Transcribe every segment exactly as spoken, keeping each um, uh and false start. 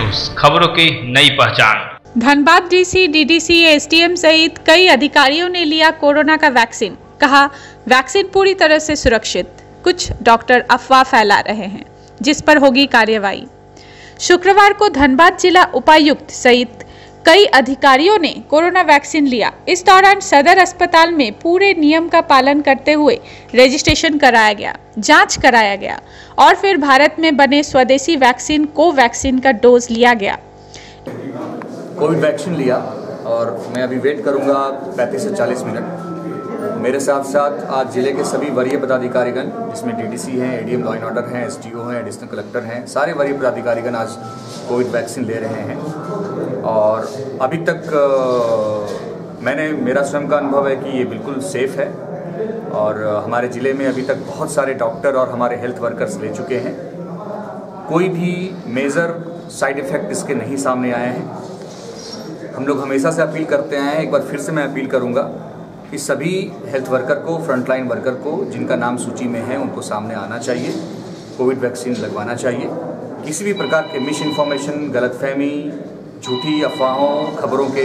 News, खबरों की नई पहचान। धनबाद डीसी, डीडीसी, एसडीएम सहित कई अधिकारियों ने लिया कोरोना का वैक्सीन। कहा, वैक्सीन पूरी तरह से सुरक्षित। कुछ डॉक्टर अफवाह फैला रहे हैं, जिस पर होगी कार्रवाई। शुक्रवार को धनबाद जिला उपायुक्त सहित कई अधिकारियों ने कोरोना वैक्सीन लिया। इस दौरान सदर अस्पताल में पूरे नियम का पालन करते हुए रजिस्ट्रेशन कराया गया, जांच कराया गया और फिर भारत में बने स्वदेशी वैक्सीन कोवैक्सीन का डोज लिया गया। कोविड वैक्सीन लिया और मैं अभी वेट करूंगा पैंतीस से चालीस मिनट। मेरे साथ साथ आज जिले के सभी वरीय पदाधिकारीगण, जिसमें डीडीसी हैं, एडीएम लॉ एंड ऑर्डर हैं, एसडीओ हैं, एडिशनल कलेक्टर हैं, सारे वरीय पदाधिकारीगण आज कोविड वैक्सीन ले रहे हैं। और अभी तक आ, मैंने मेरा स्वयं का अनुभव है कि ये बिल्कुल सेफ़ है और हमारे ज़िले में अभी तक बहुत सारे डॉक्टर और हमारे हेल्थ वर्कर्स ले चुके हैं। कोई भी मेजर साइड इफ़ेक्ट इसके नहीं सामने आए हैं। हम लोग हमेशा से अपील करते आए हैं, एक बार फिर से मैं अपील करूंगा कि सभी हेल्थ वर्कर को, फ्रंटलाइन वर्कर को, जिनका नाम सूची में है, उनको सामने आना चाहिए, कोविड वैक्सीन लगवाना चाहिए। किसी भी प्रकार के मिस इन्फॉर्मेशन, गलतफहमी, झूठी अफवाहों, खबरों के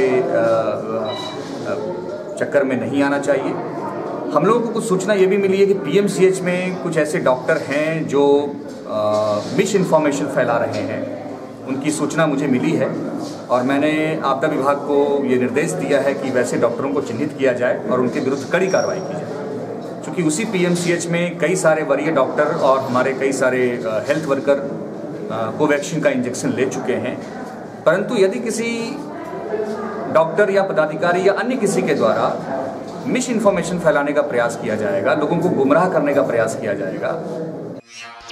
चक्कर में नहीं आना चाहिए। हम लोगों को कुछ सूचना ये भी मिली है कि पीएमसीएच में कुछ ऐसे डॉक्टर हैं जो मिस इन्फॉर्मेशन फैला रहे हैं। उनकी सूचना मुझे मिली है और मैंने आपदा विभाग को ये निर्देश दिया है कि वैसे डॉक्टरों को चिन्हित किया जाए और उनके विरुद्ध कड़ी कार्रवाई की जाए। क्योंकि उसी पीएमसीएच में कई सारे वरीय डॉक्टर और हमारे कई सारे हेल्थ वर्कर कोवैक्सीन का इंजेक्शन ले चुके हैं। परंतु यदि किसी डॉक्टर या पदाधिकारी या अन्य किसी के द्वारा मिस इन्फॉर्मेशन फैलाने का प्रयास किया जाएगा, लोगों को गुमराह करने का प्रयास किया जाएगा,